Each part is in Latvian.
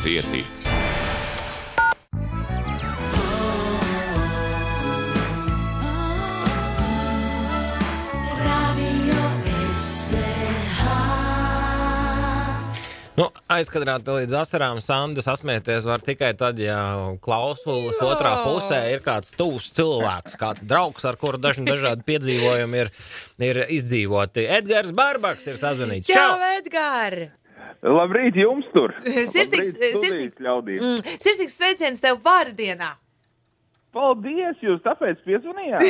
Cieti. Aizkadrāt līdz asarām Sandra sasmieties var tikai tad, ja klausulas otrā pusē ir kāds tuvs cilvēks, kāds draugs, ar kuru dažādi piedzīvojumi ir izdzīvoti. Edgars Barbaks ir sazvanīts. Čau, Edgar! Labrīt jums tur! Sirsnīgs sveiciens tev vārdienā! Paldies, jūs tāpēc piezvanījāt?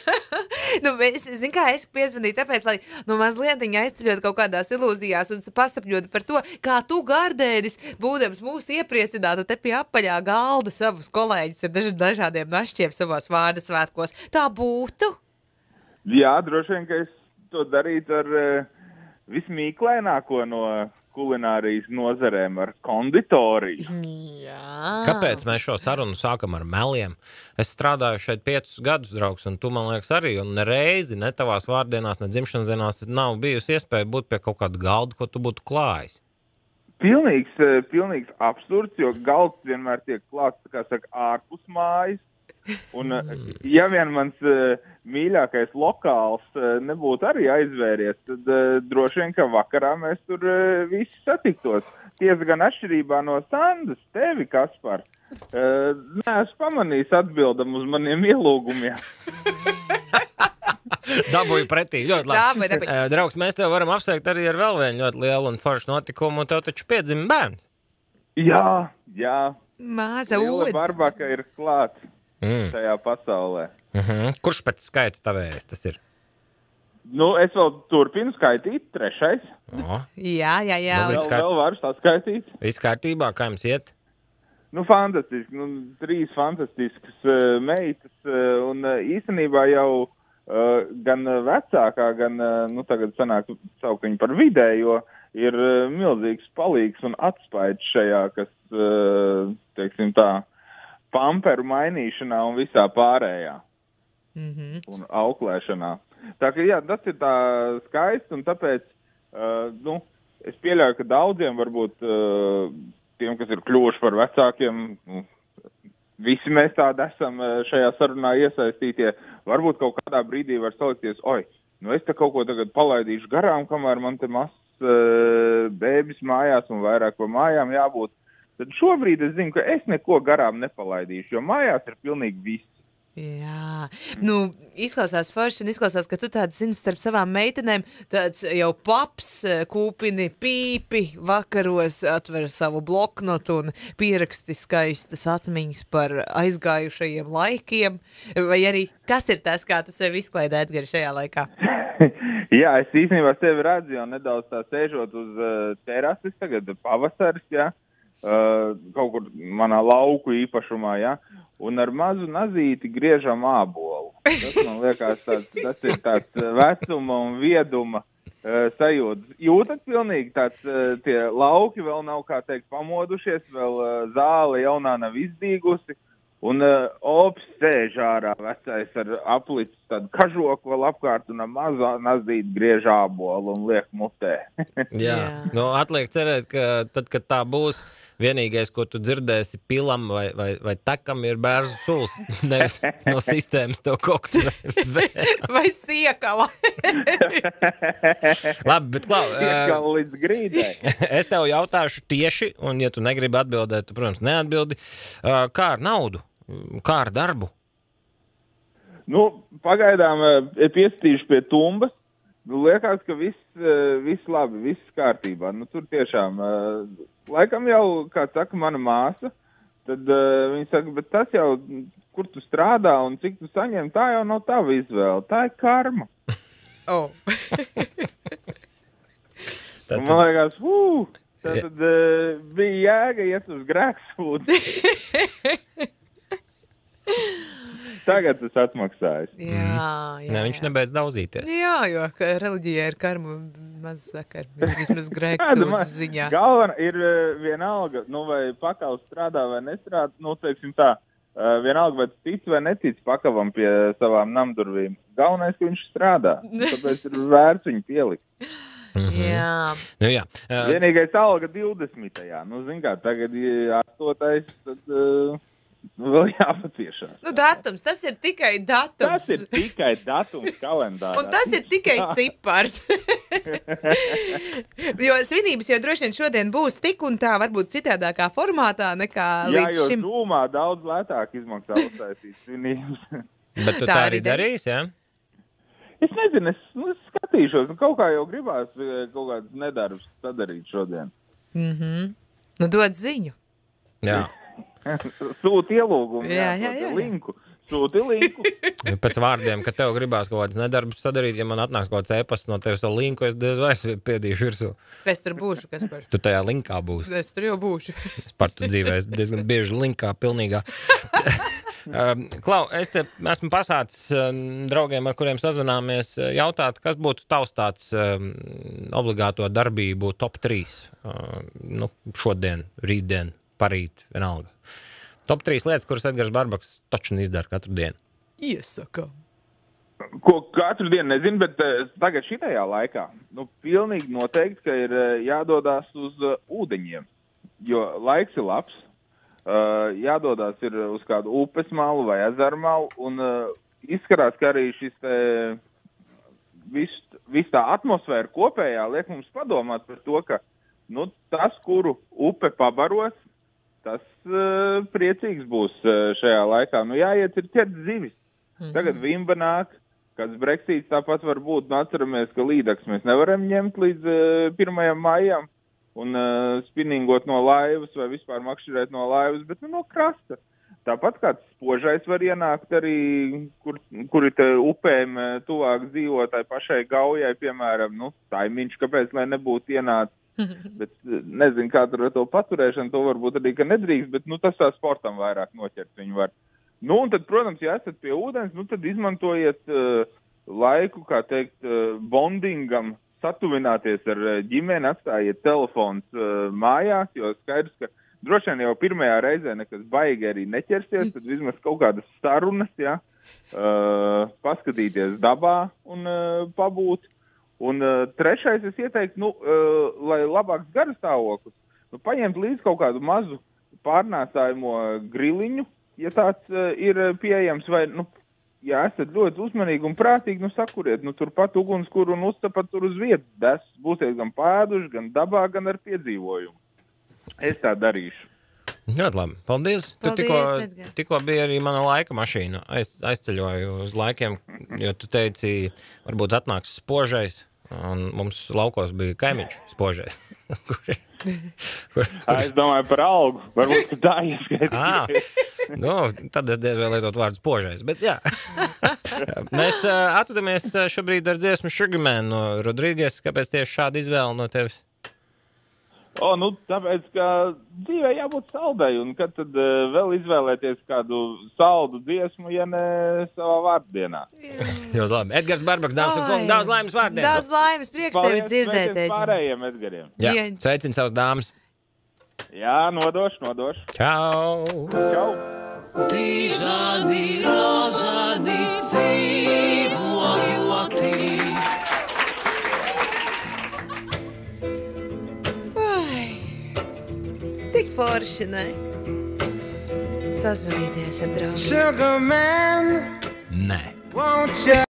Es piezvanīju tāpēc, lai mazlietiņa aizceļot kaut kādās ilūzijās un pasapņot par to, kā tu gardēdis, būdams mūsu iepriecinātu te pie apaļā galda savus kolēģus ar dažādiem našķiem savos vārda svētkos. Tā būtu? Jā, droši vien, ka es to darītu ar vismīklaināko no kulinārijas nozarēm, ar konditoriju. Jā. Kāpēc mēs šo sarunu sākam ar meliem? Es strādāju šeit 5 gadus, draugs, un tu, man liekas, arī, un nereizi, ne tavās vārdienās, ne dzimšanas dienās nav bijusi iespēja būt pie kaut kāda galda, ko tu būtu klājis. Pilnīgs absurds, jo galds vienmēr tiek klāts, kā saka, ārpus mājas. Un, ja vien mans mīļākais lokāls nebūtu arī aizvēries, tad droši vien, ka vakarā mēs tur visi satiktos. Tiesa gan atšķirībā no Sandas, tevi, Kaspar, neesmu pamanījis atbildam uz maniem ielūgumiem. Dabūju pretī, ļoti labi. Draugs, mēs tev varam apsveikt arī ar vēl vienu ļoti lielu un foršu notikumu, un tev taču piedzima bērns. Jā. Māza Liela Barbaka ir klāts. Tajā pasaulē. Kurš pēc skaita tavējais tas ir? Es vēl turpinu skaitīt, 3. Jā. Vēl varu saskaitīt. Viss kārtībā, kā jums iet? Fantastiski. 3 fantastiskas meitas, un īstenībā jau gan vecākā, gan, tagad sanāk saukt viņu par vidējo, ir milzīgs palīgs un atspaids šajā, kas, teiksim tā, pamperu mainīšanā un visā pārējā. Un auklēšanā. Tā ka, jā, tas ir tā skaisti, un tāpēc, es pieļauju, ka daudziem varbūt tiem, kas ir kļuvuši par vecākiem, visi mēs tādi esam šajā sarunā iesaistītie, varbūt kaut kādā brīdī var salikties, es te kaut ko tagad palaidīšu garām, kamēr man te mazs bēbis mājās un vairāk pa mājām jābūt. Tad šobrīd es zinu, ka es neko garām nepalaidīšu, jo mājās ir pilnīgi viss. Jā, izklausās forši un izklausās, ka tu tāds zini starp savām meitenēm, tāds jau paps, kūpini pīpi, vakaros atver savu bloknotu un pieraksti skaistas atmiņas par aizgājušajiem laikiem, vai arī kas ir tas, kā tu sevi izklaidē, Edgari, šajā laikā? Jā, es īstenībā sevi redzu, jo nedaudz tā sēžot uz terases, tagad pavasaris, jā. Kaut kur manā lauku īpašumā, ja, un ar mazu nazīti griežam ābolu. Tas, man liekas, tas ir tāds vecuma un vieduma sajūta. Jūtat pilnīgi tāds, tie lauki vēl nav, kā teikt, pamodušies, vēl zāle jaunā nav izdīgusi, un ops sēž ārā vecais ar aplicis tādu kažoku vēl apkārt un ar mazu nazīti griež ābolu un liek mutē. Jā. Atliek cerēt, ka tad, kad tā būs, vienīgais, ko tu dzirdēsi pilam vai takam ir bērzu suls, nevis no sistēmas tev koks vai siekala. Labi, bet klau. Siekala līdz grīdai. Es tev jautāšu tieši, un ja tu negribi atbildēt, tu, protams, neatbildi. Kā ar naudu? Kā ar darbu? Pagaidām piestīšu pie tumbas. Liekas, ka viss labi, viss kārtībā. Tur tiešām, laikam jau, kā saka mana māsa, tad viņa saka, bet tas jau, kur tu strādā un cik tu saņem, tā jau nav tava izvēle, tā ir karma. Man liekas, tad bija jēga iet uz grēksūdu. Tagad tas atmaksājas. Jā. Viņš nebeidz daudzīties. Jā, jo reliģijā ir karma maz sakar, vismaz grēksūdas ziņā. Galvenā ir vienalga, vai pakals strādā vai nestrādā, teiksim tā, vienalga, vai tic vai netic pakavam pie savām namdurvīm. Galvenais, ka viņš strādā, tāpēc ir vērts viņu pielikt. Jā. Nu, jā. Vienīgais alga 20. Nu, zin kā, tagad 8. tad vēl jāpaciešās. Nu, datums, tas ir tikai datums. Tas ir tikai datums kalendārā. Un tas ir tikai cipars. Jo svinības jau droši vien šodien būs tik un tā, varbūt citādākā formātā nekā līdz šim. Jā, jo Zoomā daudz lētāk izmaksā uztaisīt svinības. Bet tu tā arī darīsi, jā? Es nezinu, es skatīšos. Kaut kā jau gribās kaut kāds nedarbs sadarīt šodien. Nu, dod ziņu. Jā. Sūti ielūgumu, Jā. linku. Sūti linku. Pēc vārdiem, ka tev gribās kaut kāds nedarbs sadarīt, ja man atnāks kaut kāds e-pasts no tevis ar linku, es diez vai piedīšu virsū. Es tur būšu, kas par. Tu tajā linkā būsi. Es tur jau būšu. Es par tu dzīvē, es diezgan bieži linkā pilnīgā. Klau, es te esmu pasācis draugiem, ar kuriem sazvanāmies, jautāt, kas būtu tavs tāds obligāto darbību top 3 šodien, rītdien, parīt, vienalga. Top 3 lietas, kuras Edgars Barbaks taču izdara katru dienu. Iesaka. Ko katru dienu nezinu, bet tagad šitajā laikā, pilnīgi noteikti, ka ir jādodās uz ūdeņiem, jo laiks ir labs. Jādodās ir uz kādu upes malu vai ezeru malu, un izskatās, ka arī šis viss tā atmosfēra kopējā liek mums padomāt par to, ka tas, kuru upe pabaros, tas priecīgs būs šajā laikā. Jāiet ir ķert zivis. Tagad vimba nāk, kāds Brexīts tāpat var būt. Atceramies, ka līdaks mēs nevaram ņemt līdz 1. maijam. Un spinningot no laivas vai vispār makšķerēt no laivas, bet no krasta. Tāpat kāds spožais var ienākt arī, kuri te upēm tuvāk dzīvotāji pašai Gaujai, piemēram, Taimiņš, kāpēc, lai nebūtu ienācis. Bet nezinu, kā tur ar to paturēšanu, to varbūt arī, ka nedrīkst, bet tas tā sportam vairāk noķert viņu var. Un tad, protams, ja esat pie ūdens, tad izmantojiet laiku, kā teikt, bondingam, satuvināties ar ģimeni, atstājiet telefons mājās, jo skaidrs, ka droši vien jau pirmajā reizē nekas baigi arī neķersies, tad vismaz kaut kādas sarunas, paskatīties dabā un pabūt. Un trešais es ieteiktu, lai labāks garastāvoklis, paņemt līdz kaut kādu mazu pārnēsājumo griliņu, ja tāds ir pieejams, vai, ja esat ļoti uzmanīgi un prātīgi, sakuriet, turpat ugunskura un uztapat tur uz vietas. Tas būsiet gan pēduši, gan dabā, gan ar piedzīvojumu. Es tā darīšu. Ļoti labi. Paldies. Tikko bija arī mana laika mašīna. Aizceļoju uz laikiem, jo tu teici, varbūt atnāks spožais, un mums laukos bija kaimiņš spožais. Es domāju par algu. Varbūt tā ieskaitīs. Tad es diez vēl lietot vārdu spožais, bet jā. Mēs atvadamies šobrīd ar dziesmu Sugar Man no Rodrīgas. Kāpēc tieši šāda izvēle no tevis? Tāpēc, ka dzīvē jābūt saldai, un kad tad vēl izvēlēties kādu saldu dziesmu, ja ne savā vārdienā. Ļoti labi. Edgars Barbaks, dāmas un kungi, daudz laimes vārdiem. Daudz laimes, prieks tevi dzirdēt. Pārējiem Edgariem. Jā, sveicin savas dāmas. Jā, nodošu. Čau. Dižani, ražani, dzīvojoti. Tik forši, ne? Sazvanīties ar draugu. Sugar man, Nē. won't you